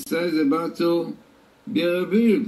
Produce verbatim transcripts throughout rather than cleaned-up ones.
Messiah is about to be revealed.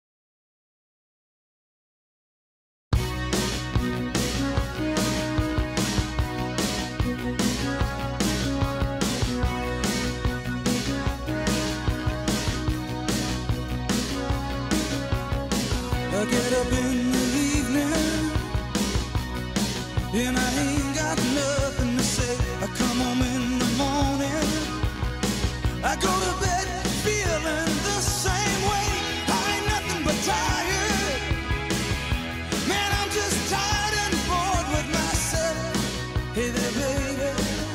I get up in the evening and I ain't got nothing to say. I come home in the morning, I go to bed feeling the same way. I ain't nothing but tired. Man, I'm just tired and bored with myself. Hey there, baby,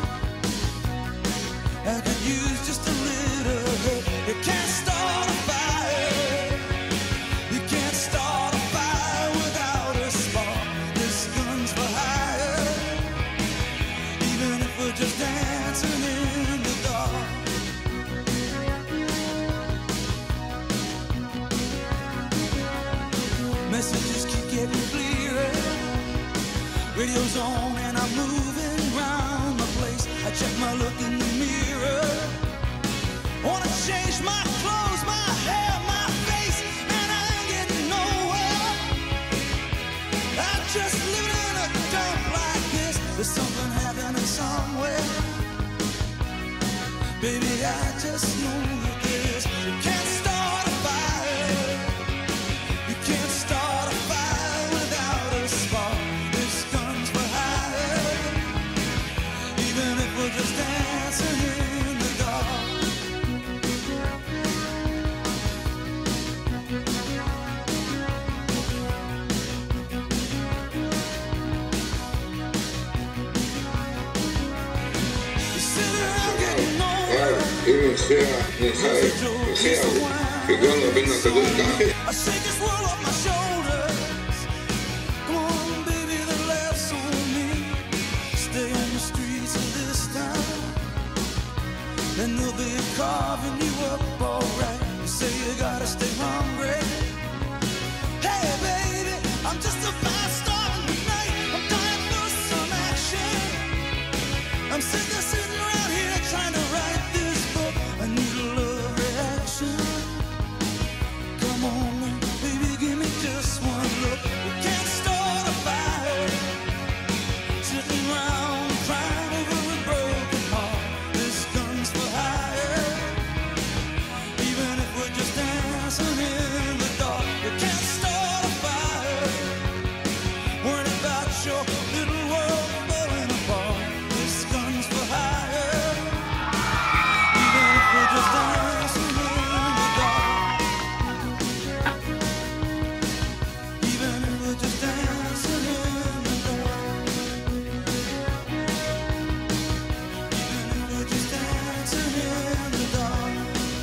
I could use just a little help. You can't start a fire. You can't start a fire without a spark. This gun's for hire. Even if we're just dancing in the dark. Messages keep getting clearer. Radio's on and I'm moving round the place. I check my look in the mirror. Wanna change my clothes, my hair, my face, and I ain't getting nowhere. I'm just living in a dump like this. There's something happening somewhere. Baby, I just know that this. You can't start a fire. You can't start a fire without a spark. This gun's for hire. Even if we're just dancing in the dark. You sit around getting older. אם נוסע, נסע, נוסע, הגענו בין הכדור ככה. I shake this world off my shoulders. Come on, baby, the laughs on me. Stay on the streets of this town, and they'll be carving you up alright. You say you gotta stay hungry. Hey, baby, I'm just a fast star in the night. I'm dying for some action. I'm sick of sitting around here trying to write this book. I need a love reaction. Come on, baby, give me just one look. We can't start a fire. Sitting around crying over a broken heart. This gun's for hire. Even if we're just dancing in the dark. We can't start a fire. Worrying about your little world falling apart. This gun's for hire. Even if we're just dancing in the dark. Even if we're just dancing in the dark. Even if we're just dancing in the dark.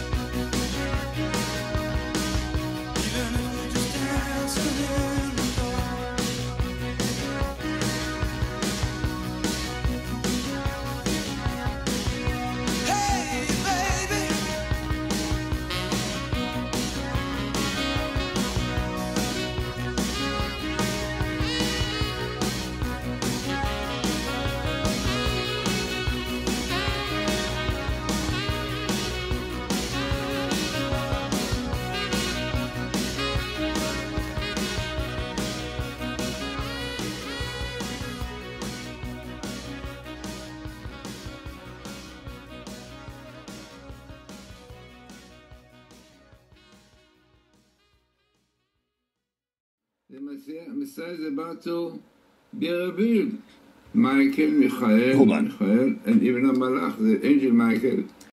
Even if we're just dancing in the dark. Hey, baby. The Messiah, Messiah is about to be revealed. Michael, Michael, Hold on. Michael, and even a Malach, the angel Michael,